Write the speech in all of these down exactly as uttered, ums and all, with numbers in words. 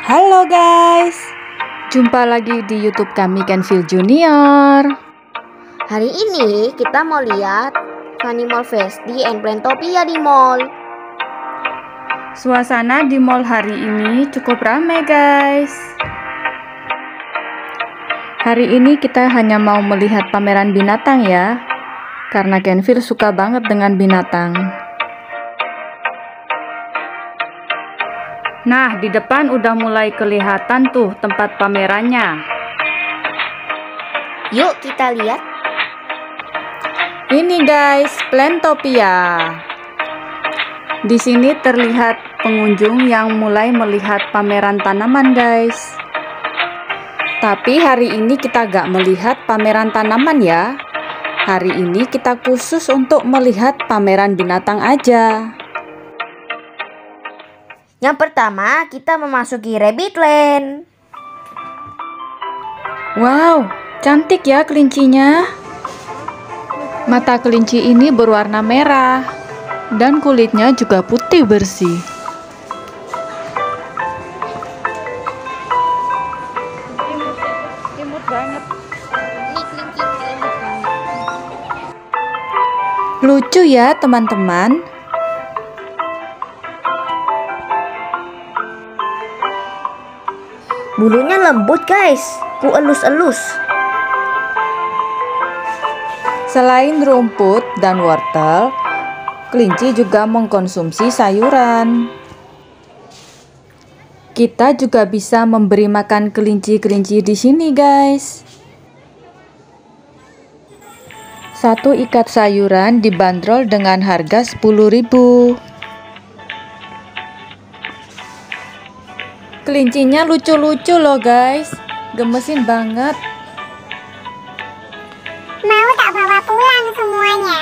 Halo guys, jumpa lagi di YouTube kami Kenfil Junior. Hari ini kita mau lihat Funny Mall Festi and Plantopia di mall. Suasana di mall hari ini cukup ramai guys. Hari ini kita hanya mau melihat pameran binatang ya, karena Kenfil suka banget dengan binatang. Nah, di depan udah mulai kelihatan tuh tempat pamerannya. Yuk kita lihat. Ini guys, Plantopia. Di sini terlihat pengunjung yang mulai melihat pameran tanaman guys. Tapi hari ini kita gak melihat pameran tanaman ya. Hari ini kita khusus untuk melihat pameran binatang aja. Yang pertama, kita memasuki Rabbitland. Wow, cantik ya kelincinya. Mata kelinci ini berwarna merah dan kulitnya juga putih bersih. Imut banget. Ini kelinci imut banget. Lucu ya teman-teman. Bulunya lembut guys, ku elus-elus. Selain rumput dan wortel, kelinci juga mengkonsumsi sayuran. Kita juga bisa memberi makan kelinci-kelinci di sini guys. Satu ikat sayuran dibanderol dengan harga sepuluh ribu. Kelincinya lucu-lucu loh guys, gemesin banget. Mau tak bawa pulang semuanya?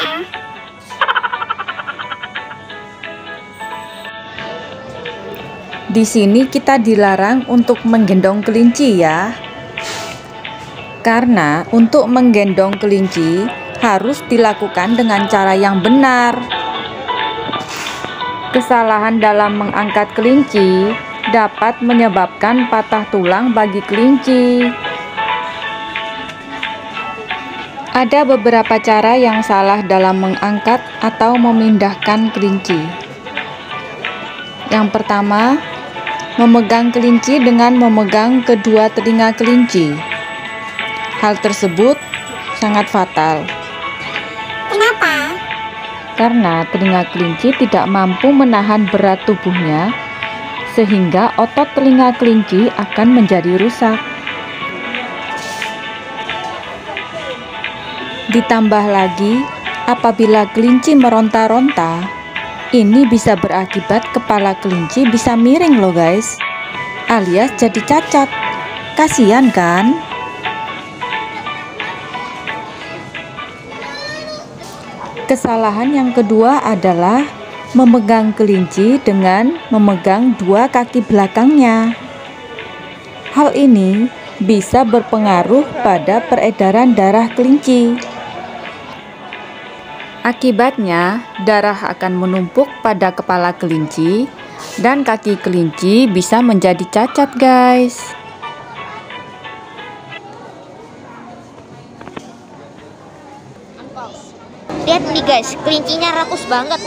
Di sini kita dilarang untuk menggendong kelinci ya. Karena untuk menggendong kelinci harus dilakukan dengan cara yang benar. Kesalahan dalam mengangkat kelinci dapat menyebabkan patah tulang bagi kelinci. Ada beberapa cara yang salah dalam mengangkat atau memindahkan kelinci. Yang pertama, memegang kelinci dengan memegang kedua telinga kelinci. Hal tersebut sangat fatal. Kenapa? Karena telinga kelinci tidak mampu menahan berat tubuhnya, sehingga otot telinga kelinci akan menjadi rusak. Ditambah lagi, apabila kelinci meronta-ronta, ini bisa berakibat kepala kelinci bisa miring loh guys, alias jadi cacat. Kasian kan? Kesalahan yang kedua adalah memegang kelinci dengan memegang dua kaki belakangnya. Hal ini bisa berpengaruh pada peredaran darah kelinci. Akibatnya, darah akan menumpuk pada kepala kelinci dan kaki kelinci bisa menjadi cacat, guys. Lihat nih guys, kelincinya rakus banget.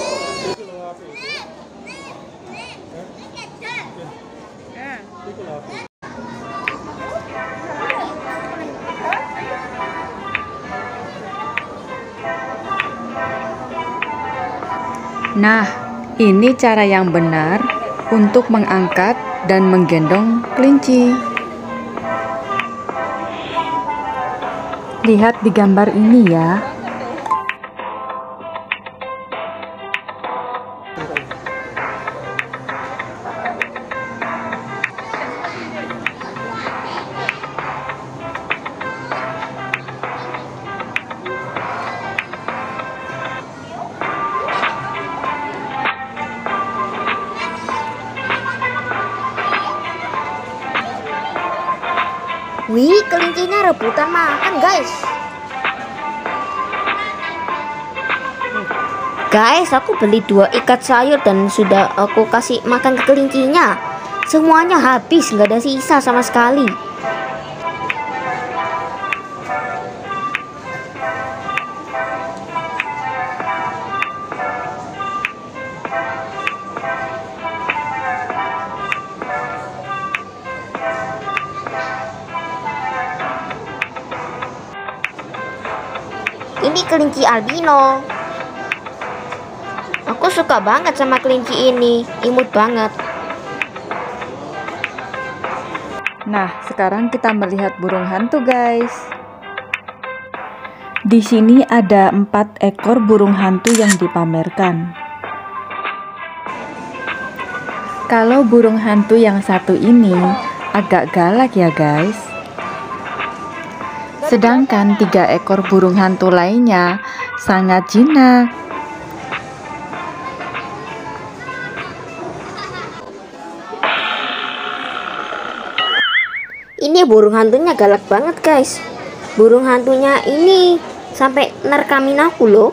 Nah, ini cara yang benar untuk mengangkat dan menggendong kelinci. Lihat di gambar ini ya. Wih, kelincinya rebutan makan guys. Guys, aku beli dua ikat sayur dan sudah aku kasih makan ke kelincinya. Semuanya habis, nggak ada sisa sama sekali. Ini kelinci albino. Aku suka banget sama kelinci ini, imut banget. Nah, sekarang kita melihat burung hantu, guys. Di sini ada empat ekor burung hantu yang dipamerkan. Kalau burung hantu yang satu ini agak galak ya, guys. Sedangkan tiga ekor burung hantu lainnya sangat jinak. Ini burung hantunya galak banget, guys. Burung hantunya ini sampai nerkamin aku loh.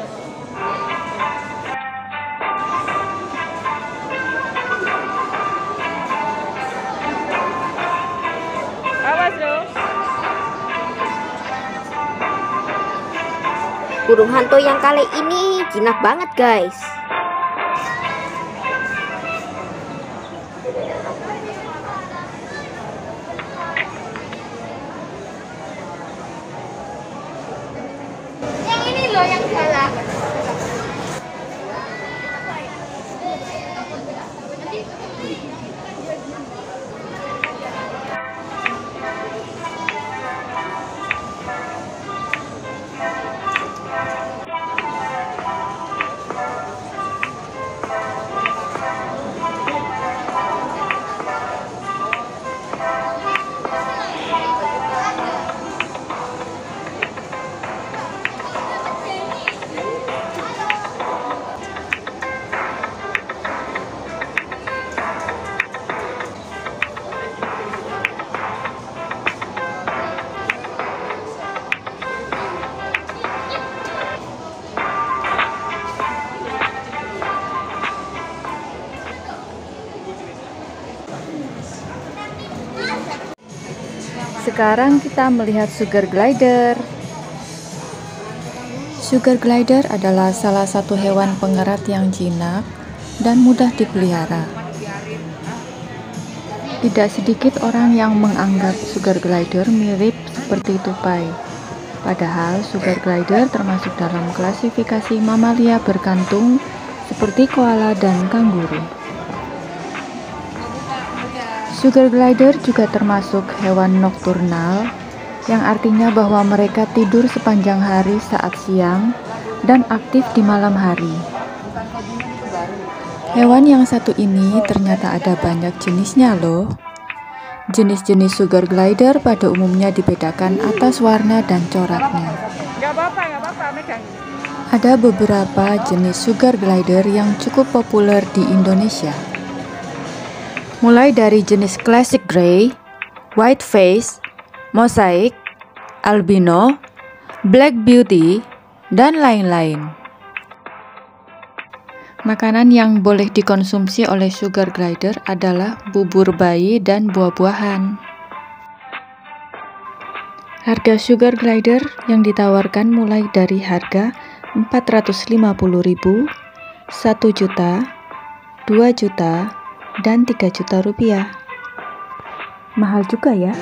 Awas loh. Burung hantu yang kali ini jinak banget, guys. Yang ini loh yang galak. Sekarang kita melihat sugar glider. Sugar glider adalah salah satu hewan pengerat yang jinak dan mudah dipelihara. Tidak sedikit orang yang menganggap sugar glider mirip seperti tupai. Padahal sugar glider termasuk dalam klasifikasi mamalia berkantung seperti koala dan kanguru. Sugar glider juga termasuk hewan nokturnal, yang artinya bahwa mereka tidur sepanjang hari saat siang dan aktif di malam hari. Hewan yang satu ini ternyata ada banyak jenisnya loh. Jenis-jenis sugar glider pada umumnya dibedakan atas warna dan coraknya. Ada beberapa jenis sugar glider yang cukup populer di Indonesia. Mulai dari jenis classic grey, white face, mosaic, albino, black beauty, dan lain-lain. Makanan yang boleh dikonsumsi oleh sugar glider adalah bubur bayi dan buah-buahan. Harga sugar glider yang ditawarkan mulai dari harga empat ratus lima puluh ribu, satu juta, dua juta, dan tiga juta rupiah. Mahal juga ya.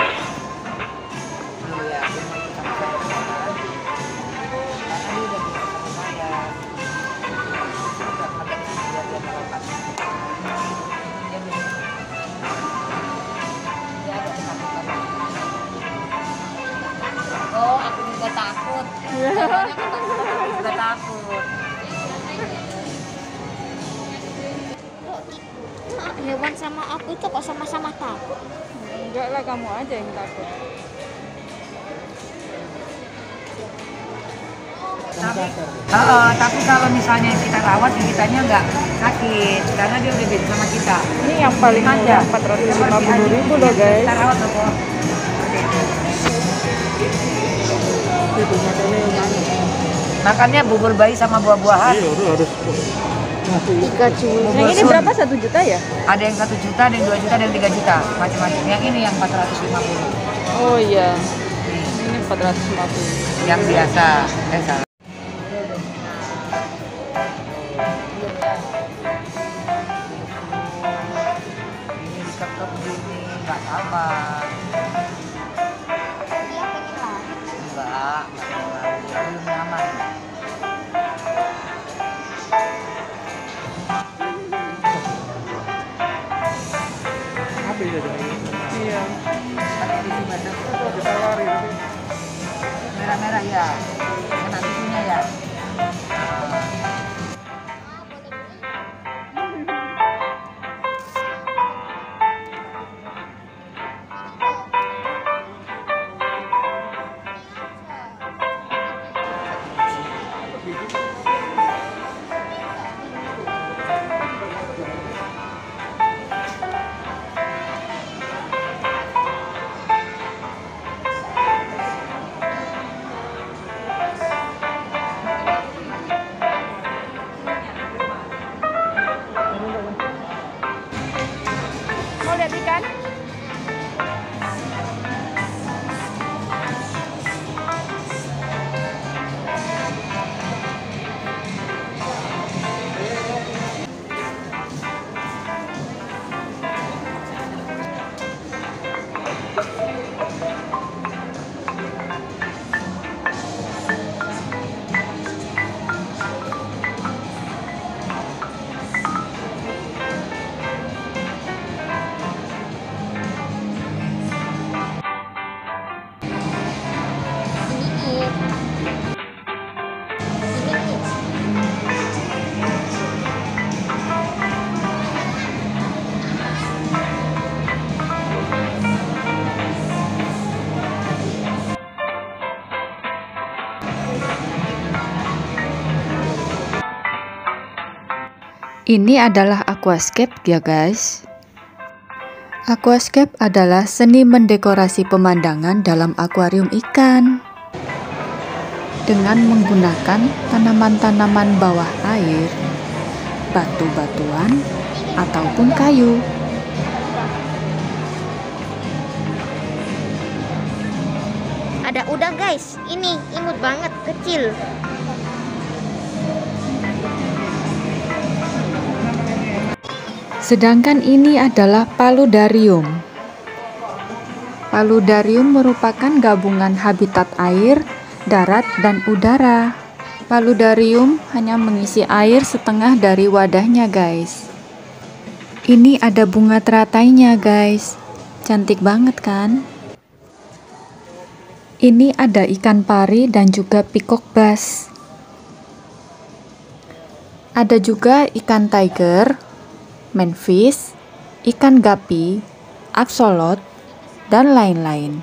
Oh, aku juga takut. Aku juga takut. Hewan sama aku itu kok sama-sama takut? Enggak lah, kamu aja yang takut. Tapi, uh, tapi kalau misalnya kita rawat, kitanya nggak sakit karena dia udah beda sama kita. Ini yang paling murah empat ratus lima puluh ribu loh guys. Kita rawat loh kok. Makannya bubur bayi sama buah-buahan. Iya, harus tiga juta. Yang ini berapa? Satu juta ya? Ada yang satu juta, ada yang dua juta, ada yang tiga juta, macam-macam. Yang ini yang empat ratus lima puluh. Oh iya. Ini empat ratus lima puluh. Yang biasa. Eh salah. Ini diketok gini, nggak apa. Enggak, enggak belum nyaman. Iya. Pakai tisu basah. Merah-merah ya. Kena tisunya ya. Mau lihat ikan? Ini adalah aquascape ya guys. Aquascape adalah seni mendekorasi pemandangan dalam akuarium ikan dengan menggunakan tanaman-tanaman bawah air, batu-batuan, ataupun kayu. Ada udang guys, ini imut banget, kecil. Sedangkan ini adalah paludarium. Paludarium merupakan gabungan habitat air, darat, dan udara. Paludarium hanya mengisi air setengah dari wadahnya guys. Ini ada bunga teratainya guys. Cantik banget kan? Ini ada ikan pari dan juga peacock bass. Ada juga ikan tiger, manfish, ikan gapi, axolot, dan lain-lain.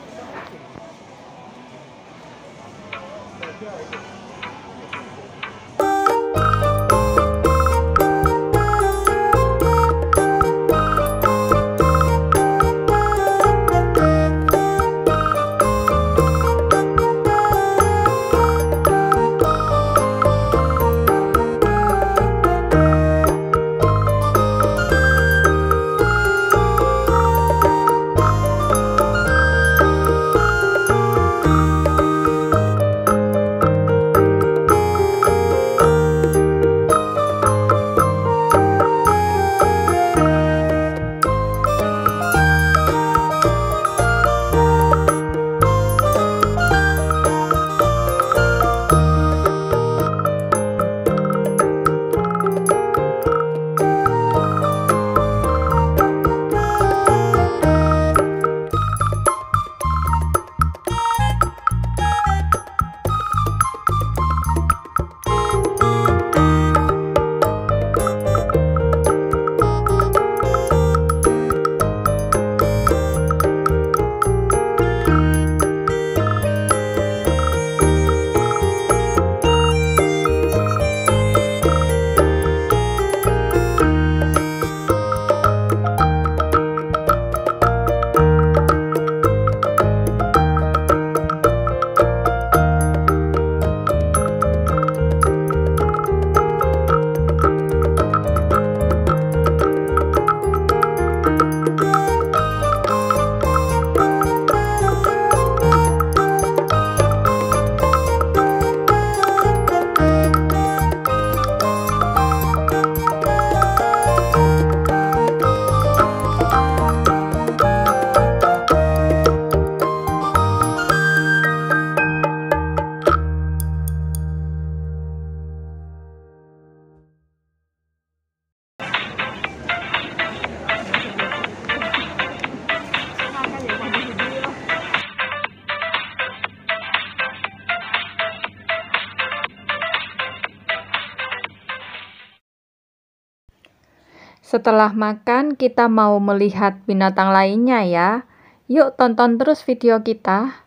Setelah makan, kita mau melihat binatang lainnya ya. Yuk tonton terus video kita.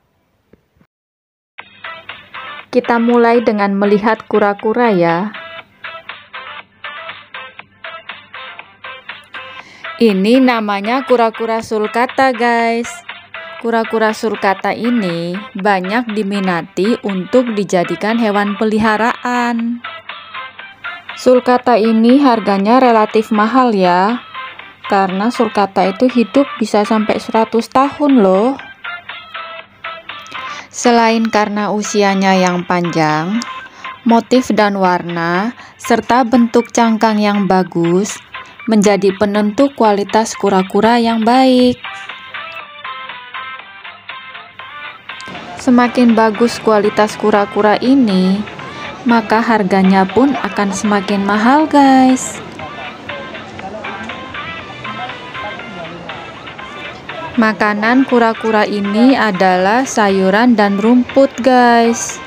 Kita mulai dengan melihat kura-kura ya. Ini namanya kura-kura sulcata guys. Kura-kura sulcata ini banyak diminati untuk dijadikan hewan peliharaan. Sulcata ini harganya relatif mahal ya, karena sulcata itu hidup bisa sampai seratus tahun loh. Selain karena usianya yang panjang, motif dan warna, serta bentuk cangkang yang bagus, menjadi penentu kualitas kura-kura yang baik. Semakin bagus kualitas kura-kura ini, maka harganya pun akan semakin mahal guys. Makanan kura-kura ini adalah sayuran dan rumput guys.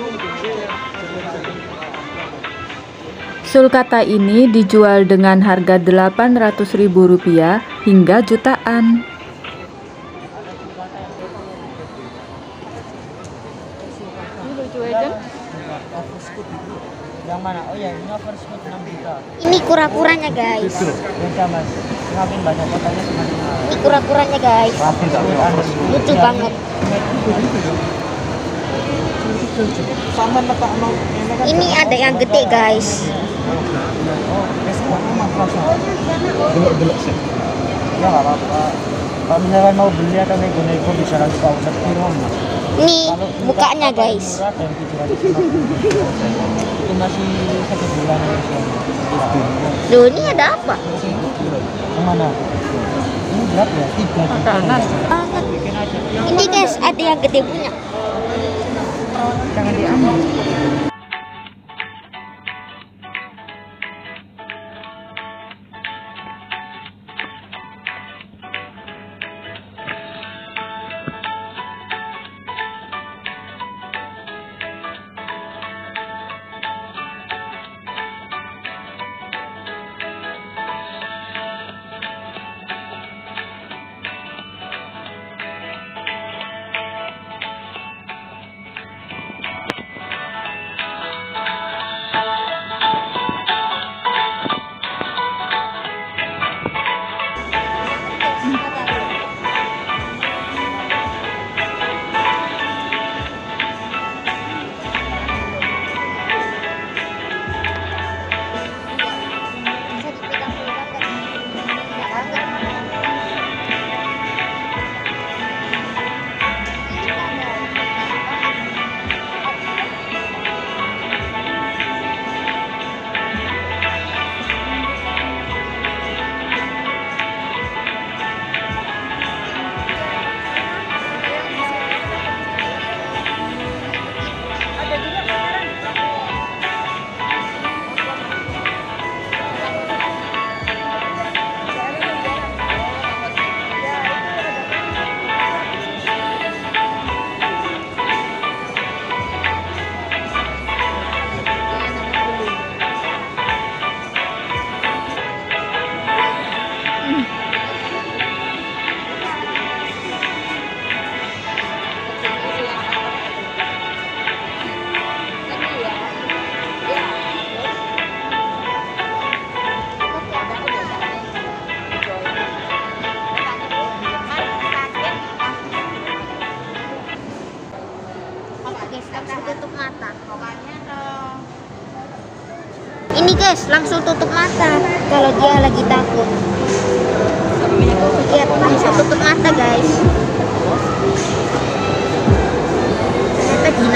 Sulcata ini dijual dengan harga delapan ratus ribu rupiah hingga jutaan. Yang mana? Oh ya, ini overscoot enam juta. Ini kura-kuranya guys. Beda mas, semakin banyak kotanya semakin mahal. Ini kura-kuranya guys. Lucu banget. Sama letak mau. Ini ada yang gede guys. Oh, responnya makrosa. Gelok-gelok sih. Ya nggak apa-apa. Kalau misalkan mau beli atau nego-nego bisa langsung ke outlet di rumah. Ini mukanya guys. Itu masih satu bulan. Loh, ini ada apa? Yang mana? Ini berat ya? Tiga juta. Ini guys, ada yang gede punya. Jangan diambil. Ini guys, langsung tutup mata kalau dia lagi takut. Lihat, langsung tutup mata guys. Ternyata gila.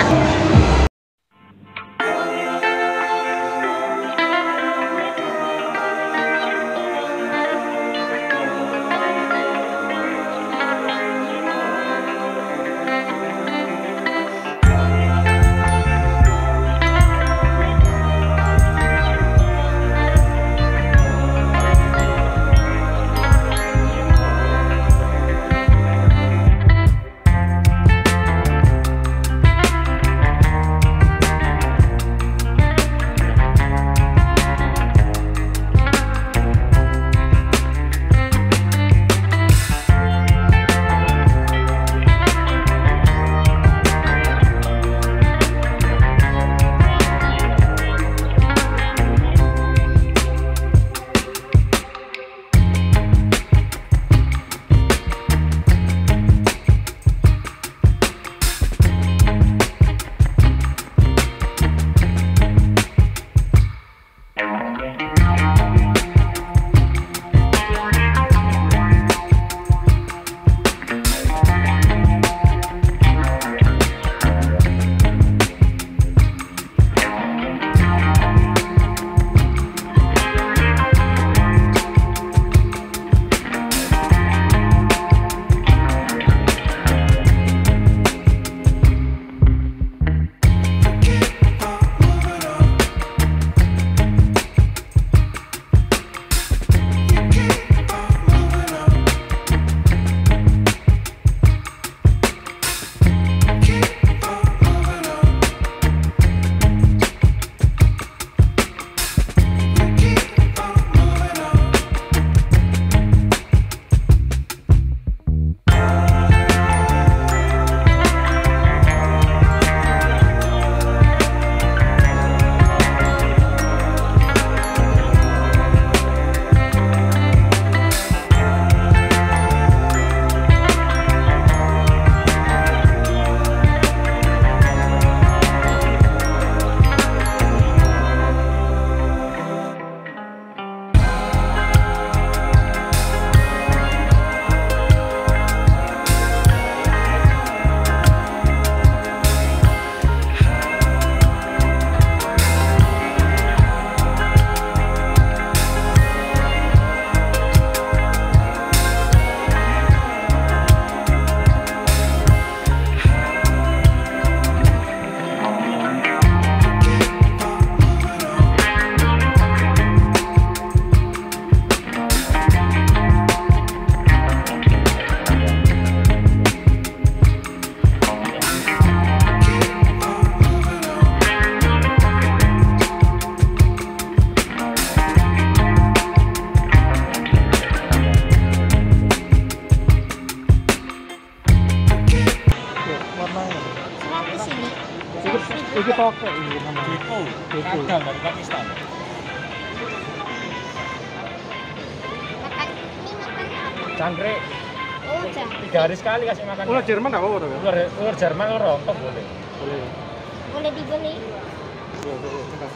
instan. Makan ini makan apa? Cangkrik Oh, jangan. tiga hari sekali kasih makan. Ular Jerman nggak apa-apa tuh ya? Ular, ular Jerman ular rontok boleh. Boleh. Boleh dibeli. Tuh, tuh, tuh, bentar.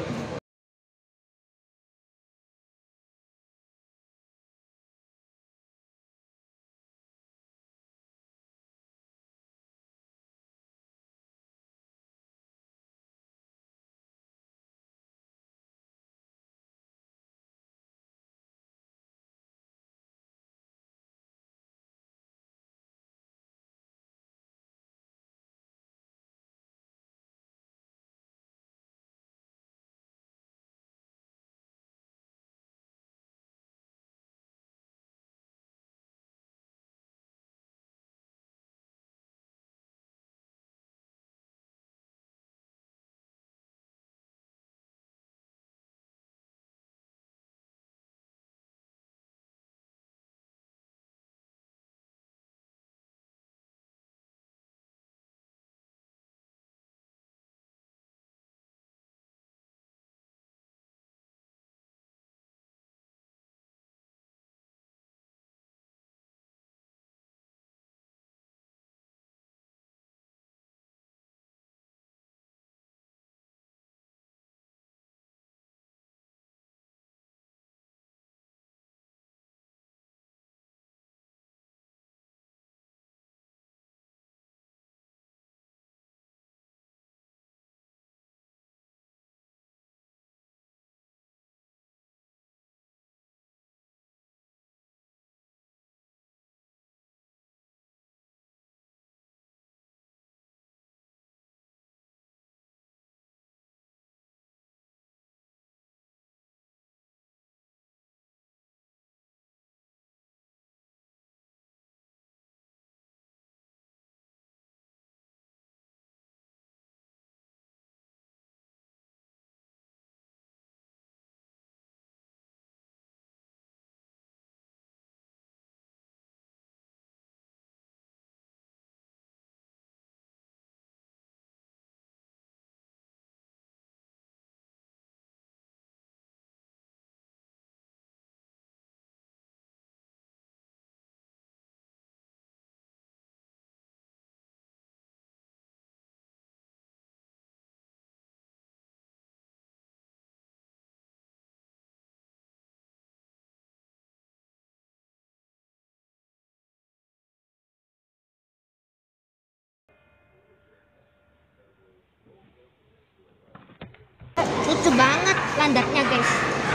Lucu banget landaknya, guys.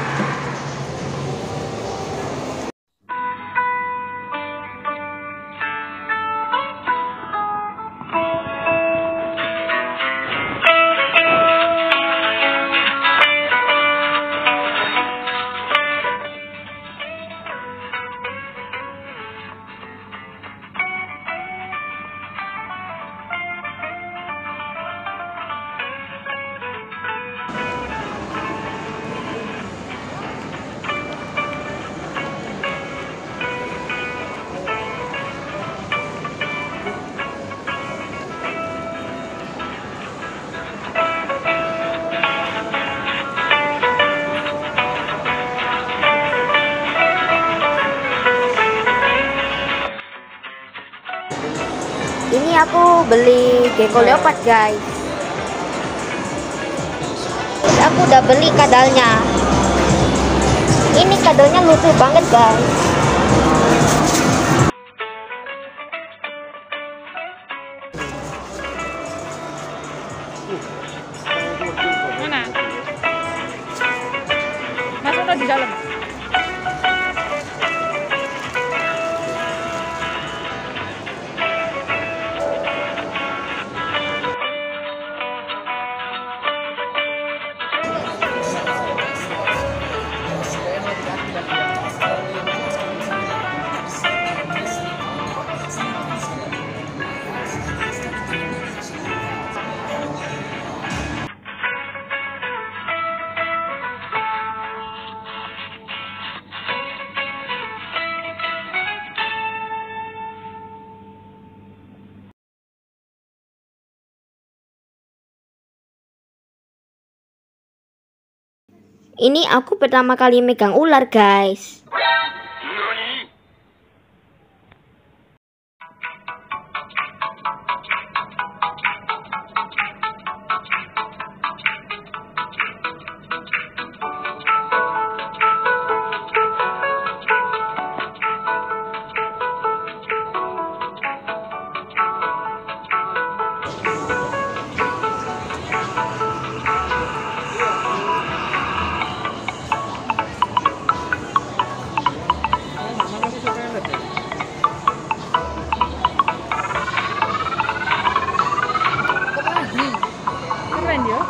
Ini aku beli gecko leopard, guys. Terus aku udah beli kadalnya. Ini kadalnya lucu banget, guys. Mana? Masuk di dalam. Ini aku pertama kali megang ular, guys. Keren ya.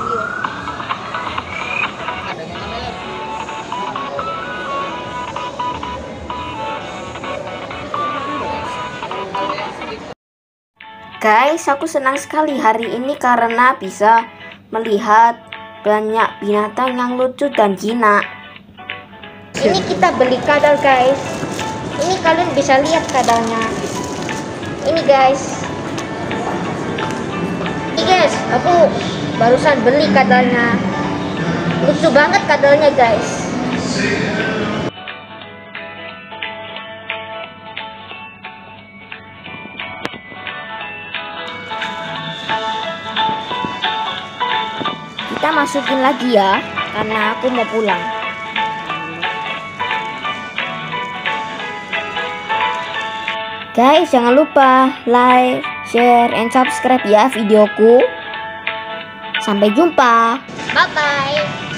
Guys, aku senang sekali hari ini karena bisa melihat banyak binatang yang lucu dan jinak. Ini kita beli kadal guys. Ini kalian bisa lihat kadalnya. Ini guys. Ini guys, aku barusan beli kadalnya. Lucu banget kadalnya guys. Kita masukin lagi ya, karena aku mau pulang. Guys, jangan lupa like, share, and subscribe ya videoku. Sampai jumpa. Bye bye.